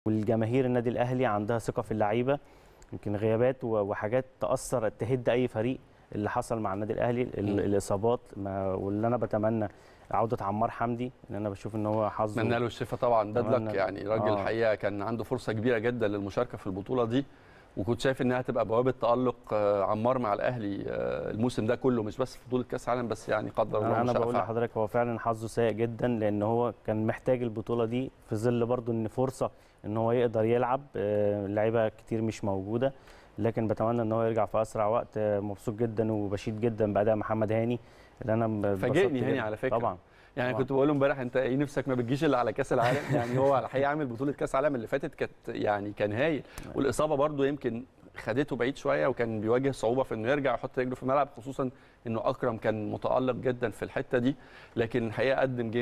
والجماهير النادي الاهلي عندها ثقه في اللعيبه. يمكن غيابات وحاجات تاثر تهد اي فريق اللي حصل مع النادي الاهلي، الاصابات واللي انا بتمنى عوده عمار حمدي، ان انا بشوف ان هو حظه. اتمنى له الشفاء طبعا، بدلك يعني راجل الحقيقه كان عنده فرصه كبيره جدا للمشاركه في البطوله دي، وكنت شايف انها هتبقى بوابه تالق عمار مع الاهلي الموسم ده كله، مش بس في بطوله كاس العالم بس، يعني قدر الله. انا بقول لحضرتك هو فعلا حظه سيء جدا، لان هو كان محتاج البطوله دي في ظل برضو ان فرصه ان هو يقدر يلعب، لعيبه كتير مش موجوده، لكن بتمنى ان هو يرجع في اسرع وقت. مبسوط جدا وبشيد جدا باداء محمد هاني اللي انا فاجئني هاني على فكره. طبعا يعني كنت بقول له امبارح انت ايه نفسك ما بتجيش الا على كاس العالم. يعني هو الحقيقه عامل بطوله كاس العالم اللي فاتت كانت يعني كان هايل، والاصابه برضو يمكن خدته بعيد شويه، وكان بيواجه صعوبه في انه يرجع يحط رجله في الملعب، خصوصا انه اكرم كان متالق جدا في الحته دي، لكن الحقيقه قدم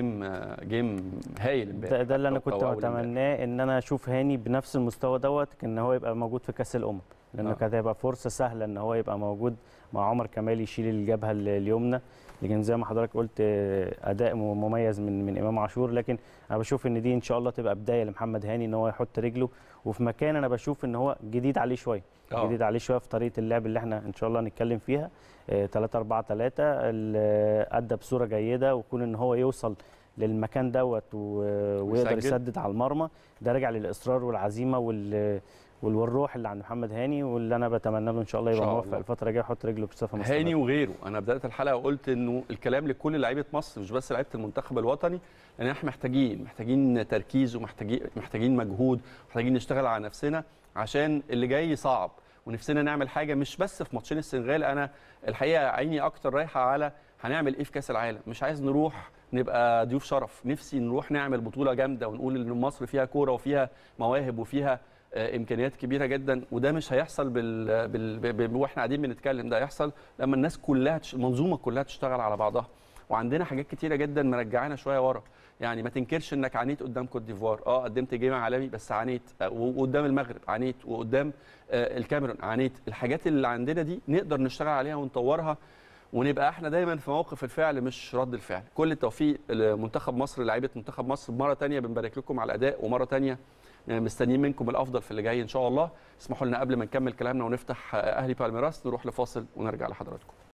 جيم هايل امبارح. ده اللي انا كنت اتمناه، ان انا اشوف هاني بنفس المستوى دوت، ان هو يبقى موجود في كاس الامم، لانه كانت هيبقى فرصه سهله ان هو يبقى موجود مع عمر كمال يشيل الجبهه اليمنى، لكن زي ما حضرتك قلت اداء مميز من امام عاشور، لكن انا بشوف ان دي ان شاء الله تبقى بدايه لمحمد هاني ان هو يحط رجله وفي مكان انا بشوف ان هو جديد عليه شويه. جديد عليه شويه في طريقه اللعب اللي احنا ان شاء الله هنتكلم فيها 3-4-3، ادى بصوره جيده، ويكون ان هو يوصل للمكان دوت ويقدر يسدد على المرمى. ده راجع للاصرار والعزيمه والروح اللي عند محمد هاني، واللي انا بتمنى له ان شاء الله يبقى موفق الفتره الجايه يحط رجله بصفه مستمره. هاني وغيره، انا بدات الحلقه وقلت انه الكلام لكل لعيبه مصر، مش بس لعيبه المنتخب الوطني، لان احنا محتاجين تركيز، ومحتاجين مجهود، محتاجين نشتغل على نفسنا عشان اللي جاي صعب، ونفسنا نعمل حاجه مش بس في ماتشين السنغال. انا الحقيقه عيني اكتر رايحه على هنعمل ايه في كاس العالم، مش عايز نروح نبقى ضيوف شرف، نفسي نروح نعمل بطوله جامده ونقول ان مصر فيها كوره وفيها مواهب وفيها امكانيات كبيره جدا، وده مش هيحصل واحنا قاعدين بنتكلم، ده هيحصل لما الناس كلها المنظومه كلها تشتغل على بعضها. وعندنا حاجات كتيره جدا مرجعانا شويه ورا، يعني ما تنكرش انك عانيت قدام كوت ديفوار، قدمت جيم عالمي بس عانيت، وقدام المغرب عانيت، وقدام الكاميرون عانيت. الحاجات اللي عندنا دي نقدر نشتغل عليها ونطورها، ونبقى احنا دايما في موقف الفعل مش رد الفعل. كل التوفيق لمنتخب مصر، لعيبه منتخب مصر، مره ثانيه بنبارك لكم على الاداء، ومره ثانيه مستنيين منكم الافضل في اللي جاي ان شاء الله. اسمحوا لنا قبل ما نكمل كلامنا ونفتح اهلي بالميراس نروح لفاصل ونرجع لحضراتكم.